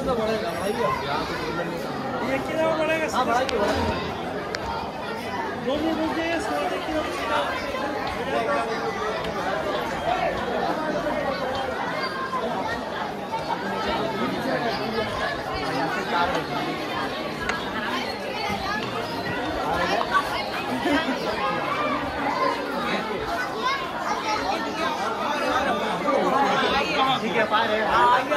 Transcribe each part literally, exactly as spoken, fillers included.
तो बढ़ेगा भाई, ये कितना बढ़ेगा? हाँ बढ़ाइए, दोनों रुक जाइए, सोलह किलो ठीक है, पाए रहेगा।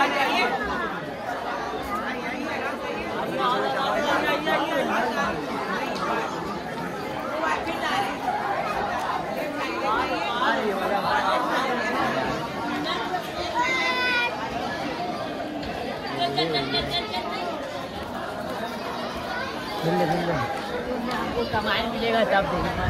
कमाई मिलेगा तब देखना।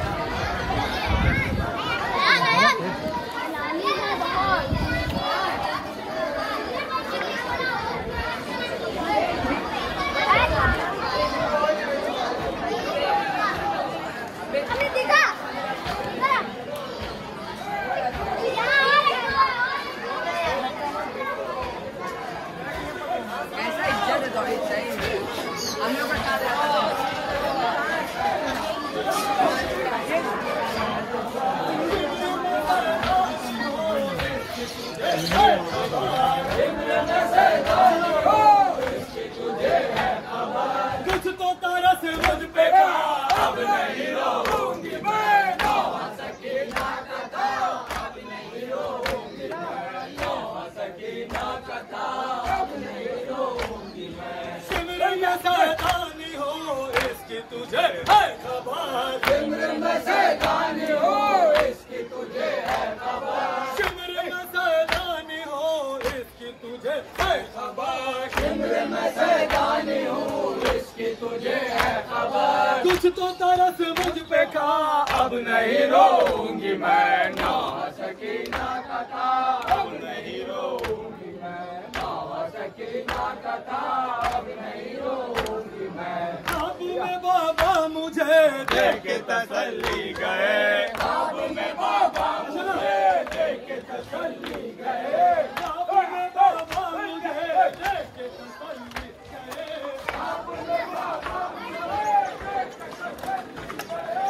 कुछ तो तारा से मुझ पे का अब नहीं रोऊंगी मैं, नौहा सकीना कथा अब नहीं रोऊंगी मैं, नौहा सकीना कथा अब नहीं रोऊंगी मैं। सिमरन में शैतानी हो इसकी तुझे है खबर, सिमरन में शैतानी हो इसकी तुझे है खबर, सिमरन में शैतानी हो इसकी तुझे है खबर, सिमरन में शैतानी हो इसकी तुझे है खबर। कुछ तो तरस मुझ पे का अब नहीं रोऊंगी मैं, नौहा सकीना कथा अब नहीं रोऊंगी मैं, नौहा सकीना कथा अब नहीं रोऊंगी मैं। ख्वाब में बाबा मुझे देख के तसल्ली गए, ख्वाब में बाबा मुझे देख के तसल्ली गए, ख्वाब में बाबा मुझे देख के तसल्ली गए, ख्वाब में बाबा मुझे देख के तसल्ली गए।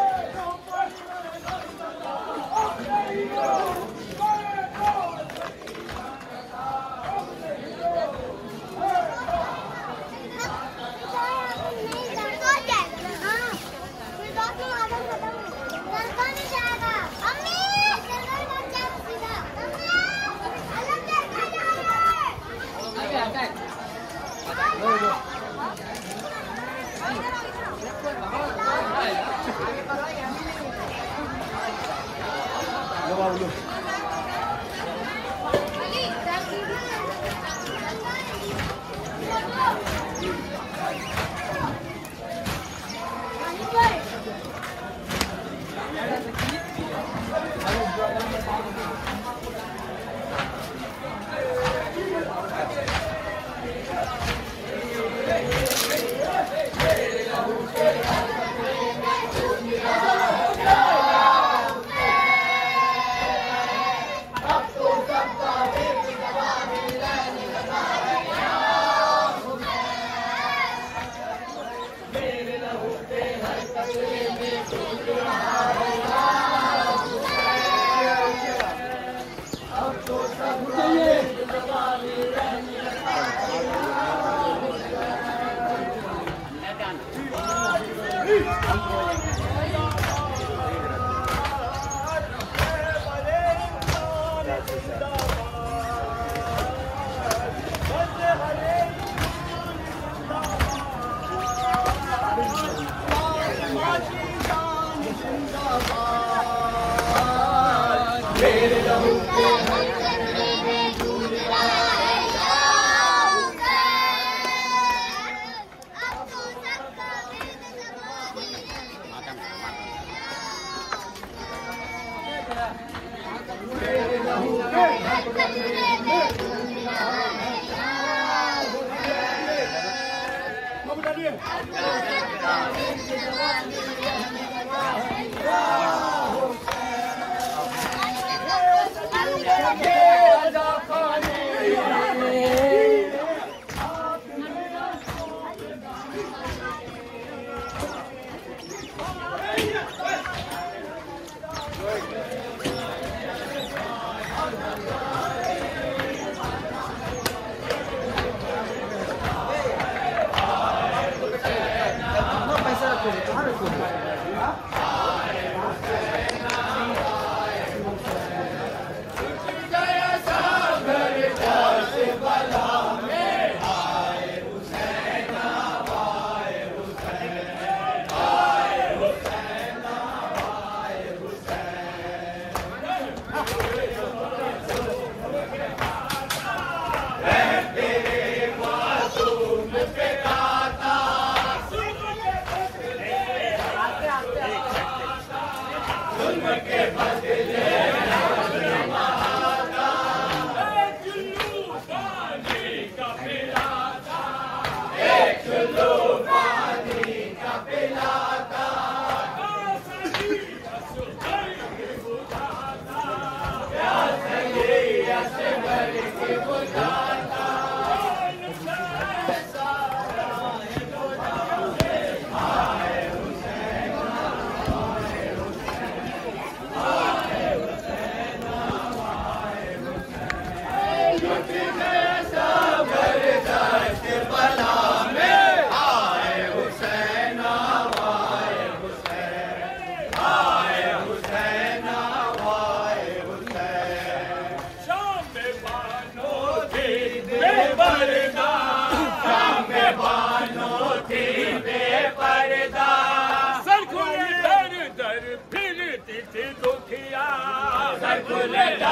अब नहीं रोऊंगी मैं, नौहा सकीना कथा अब नहीं रोऊंगी मैं।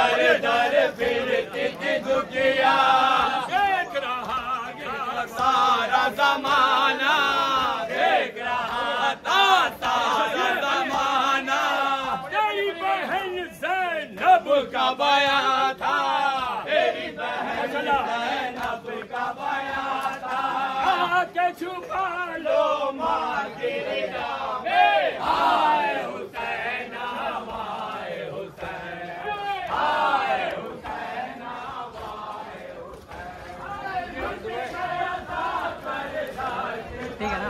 दर दर फिरती थी दुखिया, देख रहा था सारा जमाना, देख रहा था सारा जमाना। तेरी बहन ज़ैनब का बयां था, तेरी बहन ज़ैनब का बयां था। आके छुपा लो माँ की निगाह में, हाय हुसैन हमारे हुसैन, हाय हुसैन हमारे हुसैन। ठीक है ना?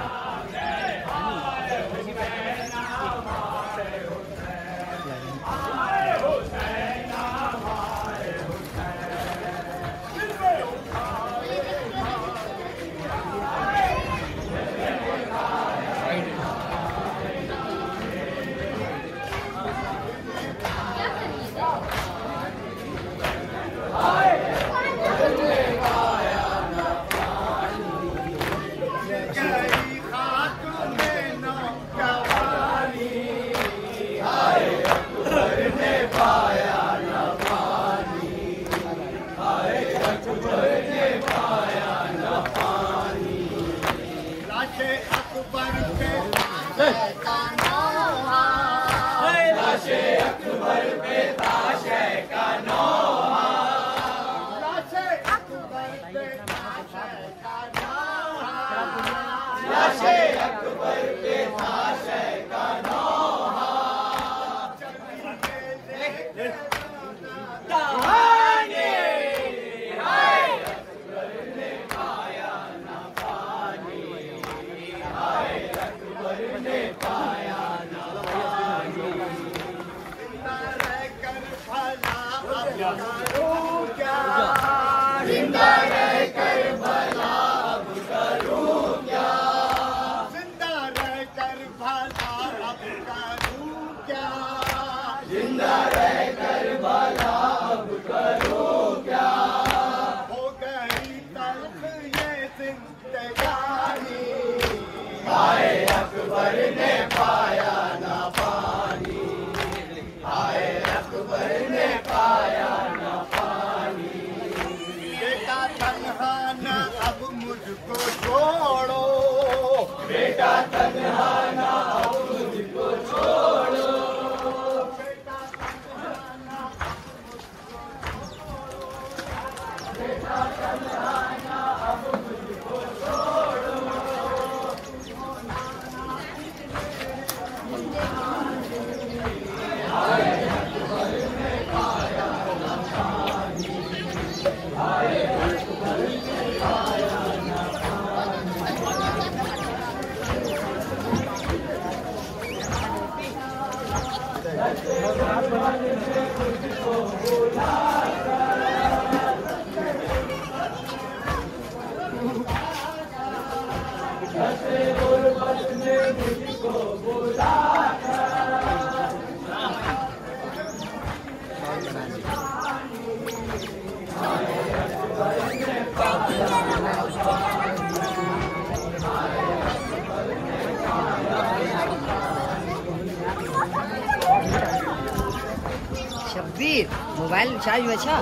शब्बीर मोबाइल चार्ज में अच्छा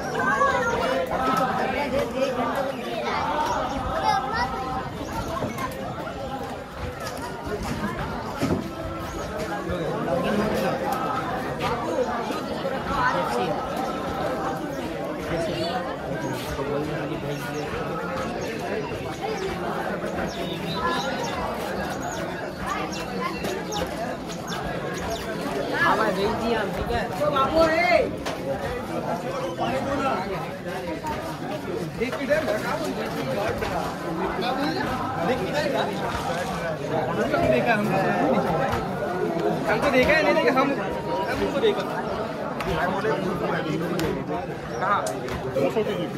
हमारे भेज दिया हम, ठीक है तो बाबू रे देख के डर लगा देख के डर हमको देखा हम हमको देखा है नहीं देखा हम हमको देखा कहां दो सौ की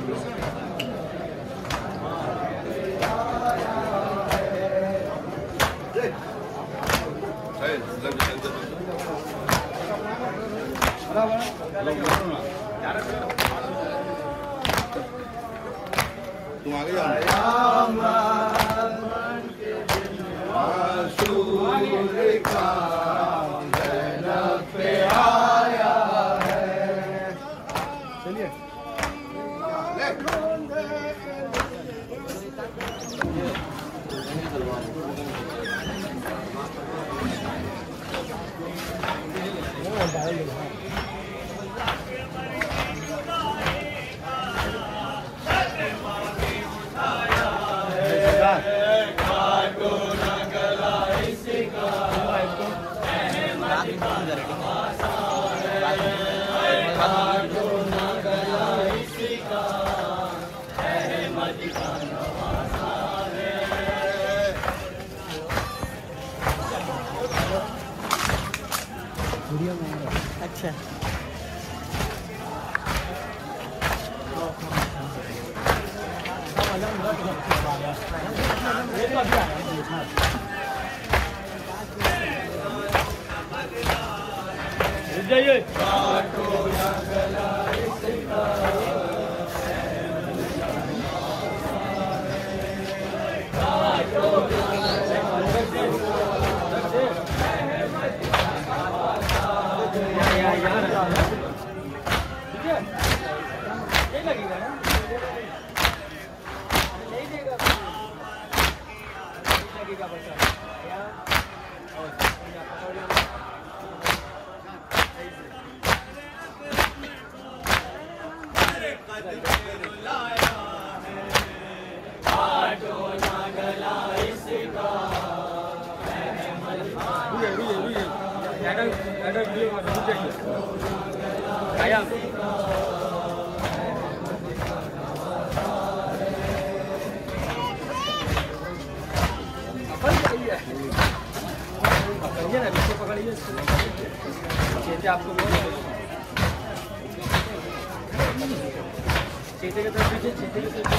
तुम आगे जाओ। अच्छा जाइए आपको चेते के तरफ पीछे चेते के तरफ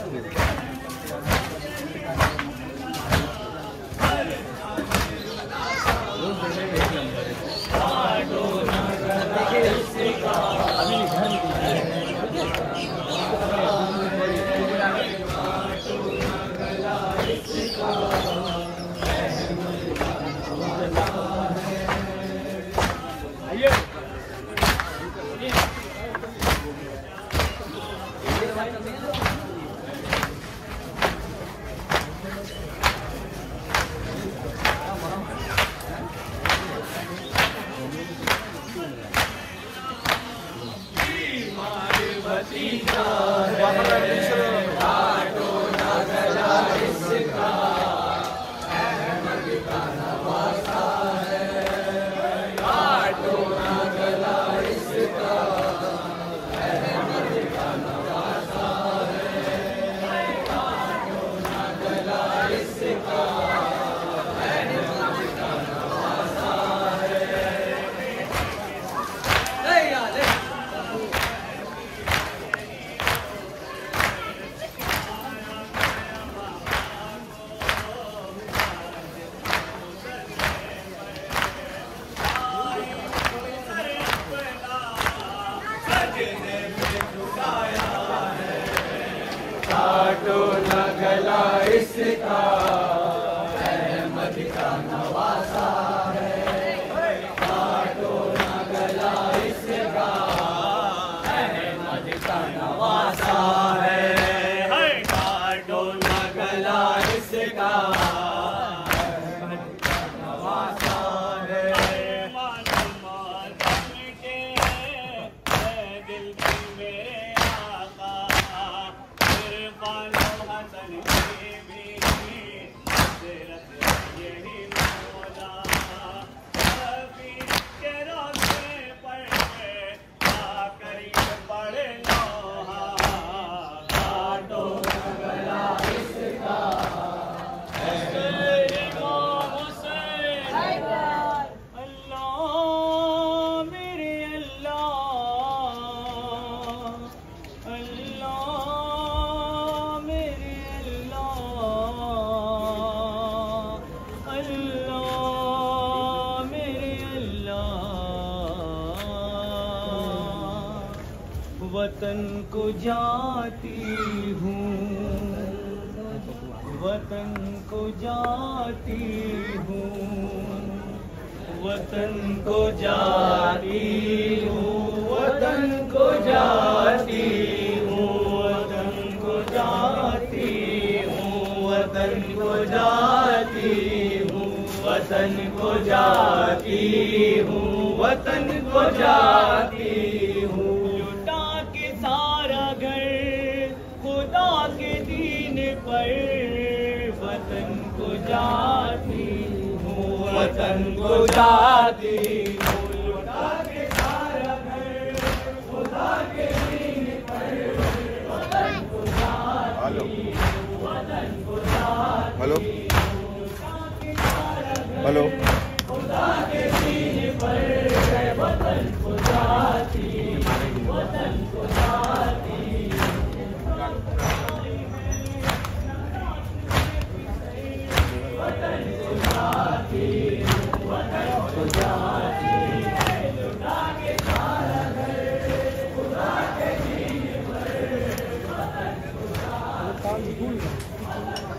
वतन को जाती हूँ, वतन को जाती हूँ, वतन को जाती हूँ, वतन को जाती हूँ, वतन को जाती हूँ, वतन को जाती हूँ, वतन को जाती हूँ, वतन को जाती हूँ। सारा घर खुदा के दीन पर वतन को जाती हूँ, वतन को जाती हूँ। लुटा के सारा घर खुदा के दीन पर वतन को जाती हेलो हेलो काम